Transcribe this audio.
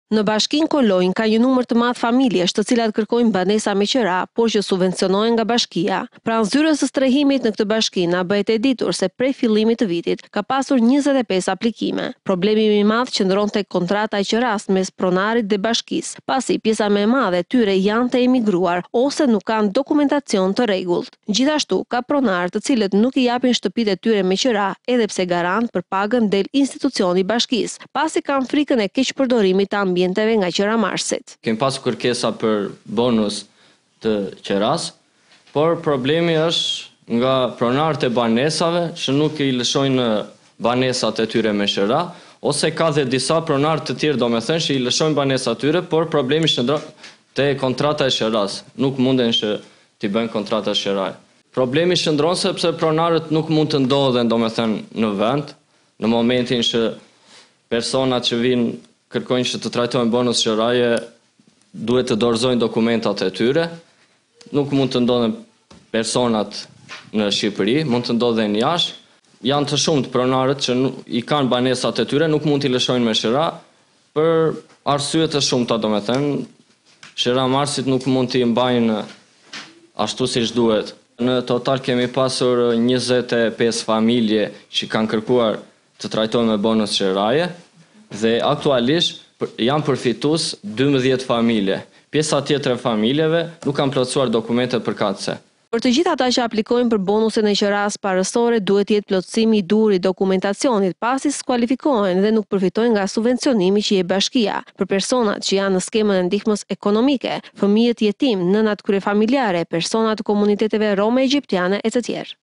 Në bashkinë Kolonjë ka një numër të madh familjesh të cilat kërkojnë banesa me qira, por që subvencionohen nga bashkia. Pranë zyrës së strehimit në këtë bashki na bëhet e ditur se prej fillimit të vitit ka pasur 25 aplikime. Problemi më i madh qëndron tek kontrata e qiras mes pronarit dhe bashkisë, pasi pjesa më e madhe e tyre janë të emigruar ose nuk kanë dokumentacion të rregullt. Gjithashtu ka pronarë të cilët nuk i japin shtëpitë e tyre me qira, edhe pse garant për pagën del institucioni i bashkisë, pasi kanë frikën e keqpërdorimit të ambienteve nga qiramarrësit. Kemi pasur kërkesa për bonus të qiras, por problemi është nga pronarët e banesave që nuk i lëshojnë banesat e tyre me qira, ose ka dhe disa pronarë të tjerë domethënë që i lëshojnë banesat e tyre, por problemi shndron te kontrata e qiras. Nuk munden që t'i bëjnë kontrata e qiraje. Problemi shndron sepse pronarët nuk mund të ndodhen domethënë në vend në momentin që personat që vinë kërkojnë që të trajtojnë bonus qiraje duhet të dorëzojnë dokumentat e tyre. Nuk mund të ndodhen personat në Shqipëri, mund të ndodhen jashtë. Janë të shumtë pronarët që i kanë banesat e tyre, nuk mund t'i lëshojnë me qira për arsye të shumta, domethënë qiramarrësit nuk mund t'i mbajnë ashtu siç duhet. Në total kemi pasur 25 familje që kanë kërkuar të trajtojnë me bonus qiraje dhe aktualisht janë përfitues 12 familje. Pjesa tjetër e familjeve nuk kanë plotësuar dokumentet përkatëse. Për të gjithë ata që aplikojnë për bonusin e qiras parësore duhet jetë plotësimi i dur i dokumentacionit, pasi skualifikohen dhe nuk përfitojnë nga subvencionimi që jep bashkia. Për personat që janë në skemën e ndihmës ekonomike, fëmijët jetim, nënat kryefamiljare, personat të komuniteteve rome egjiptiane e të tjerë.